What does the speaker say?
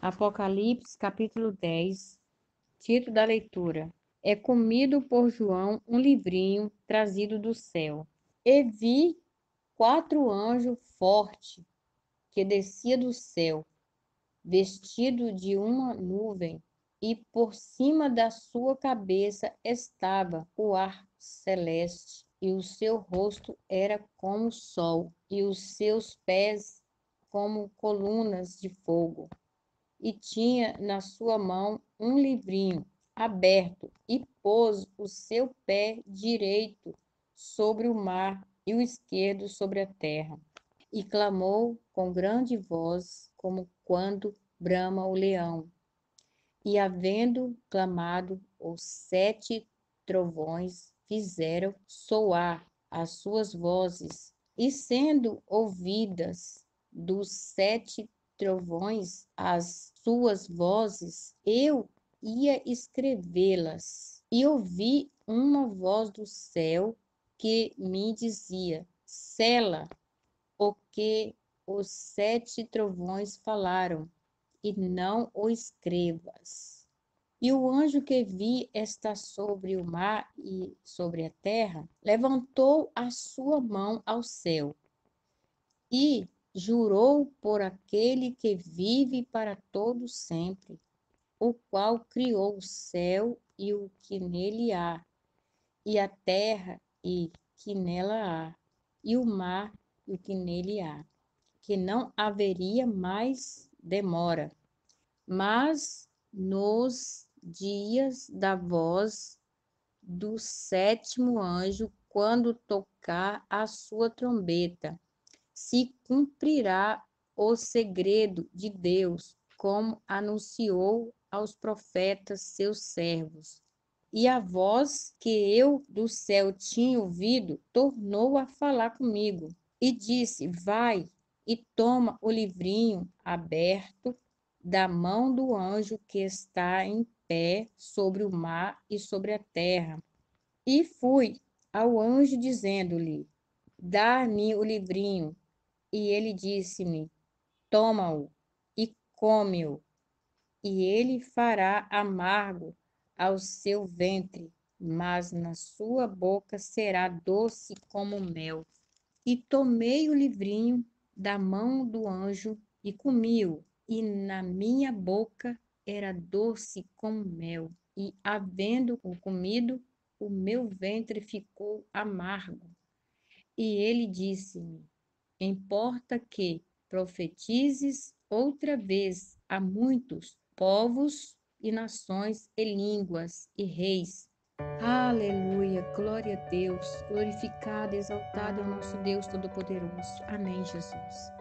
Apocalipse, capítulo 10, título da leitura. É comido por João um livrinho trazido do céu. E vi 4 anjos fortes que descia do céu, vestido de uma nuvem, e por cima da sua cabeça estava o ar celeste, e o seu rosto era como o sol, e os seus pés como colunas de fogo. E tinha na sua mão um livrinho aberto, e pôs o seu pé direito sobre o mar e o esquerdo sobre a terra. E clamou com grande voz, como quando brama o leão. E havendo clamado, os 7 trovões fizeram soar as suas vozes, e sendo ouvidas dos 7 trovões as suas vozes, eu ia escrevê-las. E ouvi uma voz do céu que me dizia: sela o que os 7 trovões falaram, e não o escrevas. E o anjo que vi estar sobre o mar e sobre a terra, levantou a sua mão ao céu e jurou por aquele que vive para todo sempre, o qual criou o céu e o que nele há, e a terra e que nela há, e o mar e o que nele há, que não haveria mais demora, mas nos dias da voz do 7º anjo, quando tocar a sua trombeta, se cumprirá o segredo de Deus, como anunciou aos profetas seus servos. E a voz que eu do céu tinha ouvido tornou a falar comigo e disse: vai e toma o livrinho aberto da mão do anjo que está em pé sobre o mar e sobre a terra. E fui ao anjo dizendo-lhe: dá-me o livrinho. E ele disse-me: toma-o e come-o, e ele fará amargo ao seu ventre, mas na sua boca será doce como mel. E tomei o livrinho da mão do anjo e comi-o, e na minha boca era doce como mel. E, havendo-o comido, o meu ventre ficou amargo. E ele disse-me: importa que profetizes outra vez a muitos povos e nações e línguas e reis. Aleluia, glória a Deus, glorificado, exaltado é o nosso Deus Todo-Poderoso. Amém, Jesus.